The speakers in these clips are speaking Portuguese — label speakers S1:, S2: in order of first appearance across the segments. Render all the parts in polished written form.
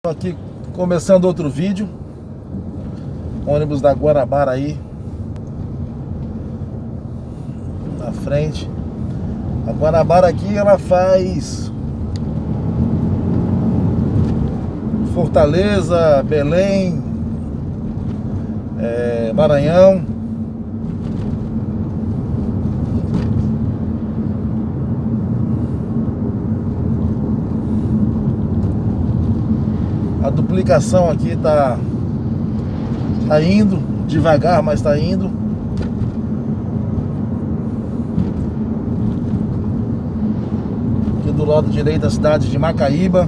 S1: Aqui começando outro vídeo. Ônibus da Guanabara aí na frente. A Guanabara aqui ela faz Fortaleza, Belém, Maranhão. A duplicação aqui tá indo devagar, mas tá indo. Aqui do lado direito da cidade de Macaíba.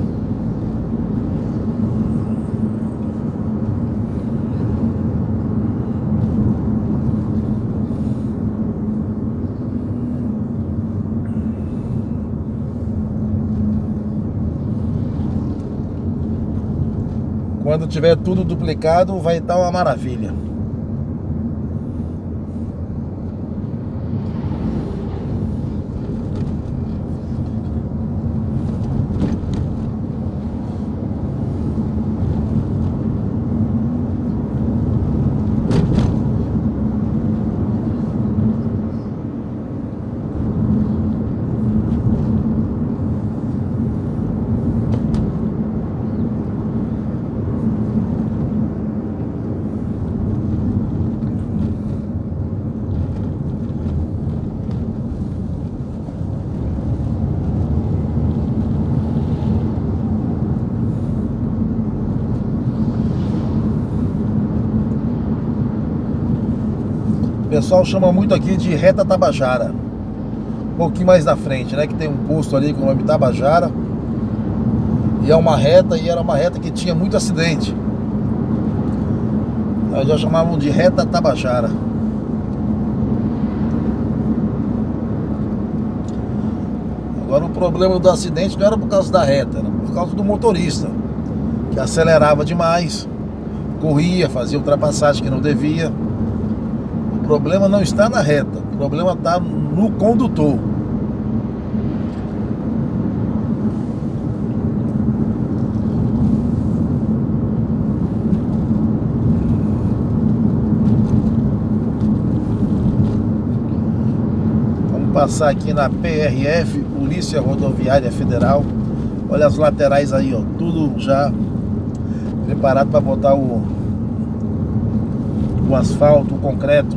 S1: Quando tiver tudo duplicado, vai estar uma maravilha. O pessoal chama muito aqui de Reta Tabajara. Um pouquinho mais na frente, né? Que tem um posto ali com o nome Tabajara. E é uma reta, e era uma reta que tinha muito acidente. Nós já chamavam de Reta Tabajara. Agora o problema do acidente não era por causa da reta, era por causa do motorista, que acelerava demais, corria, fazia ultrapassagem que não devia. O problema não está na reta, o problema está no condutor. Vamos passar aqui na PRF, Polícia Rodoviária Federal. Olha as laterais aí, ó, tudo já preparado para botar o asfalto, o concreto.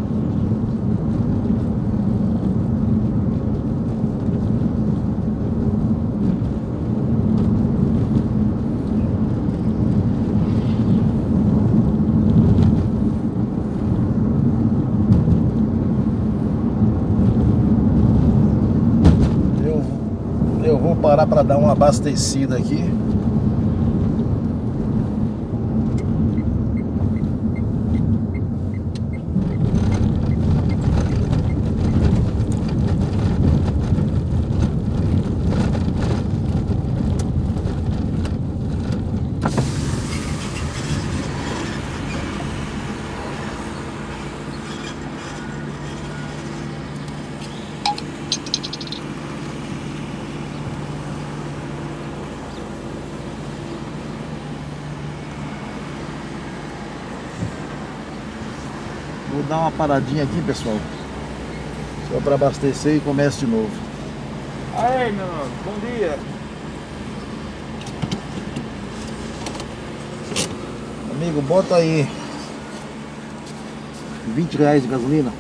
S1: Eu vou parar para dar uma abastecida aqui. Vou dar uma paradinha aqui, pessoal, só para abastecer e começo de novo.
S2: Aí, meu nome, bom dia.
S1: Amigo, bota aí R$20 de gasolina.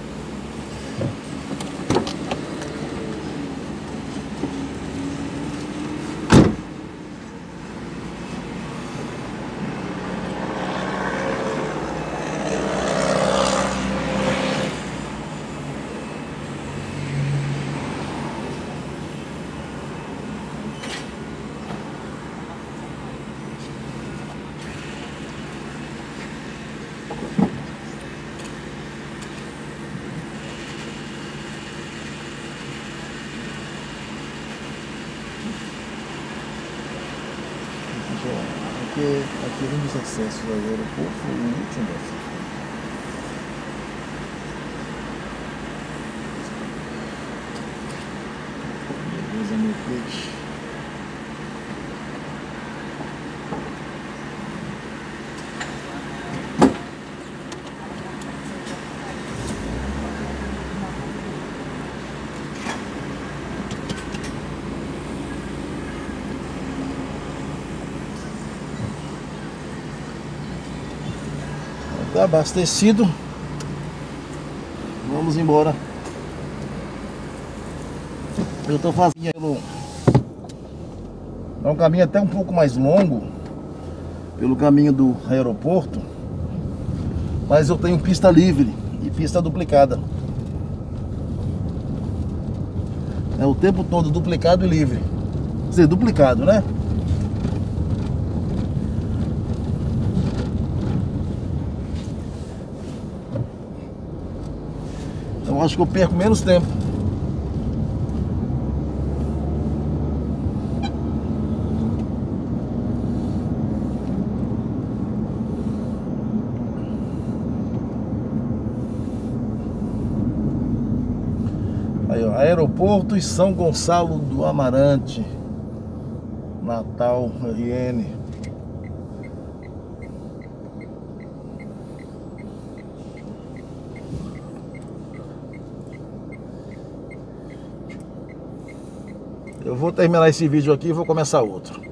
S1: Aqui vem os acessos ao aeroporto, foi o último. Beleza, meu peixe. Tá abastecido. Vamos embora. Eu tô fazendo é um caminho até um pouco mais longo, pelo caminho do aeroporto, mas eu tenho pista livre e pista duplicada. É o tempo todo duplicado e livre. Quer dizer, duplicado, né? Então acho que eu perco menos tempo. Aí, ó, Aeroporto e São Gonçalo do Amarante, Natal, RN. Eu vou terminar esse vídeo aqui e vou começar outro.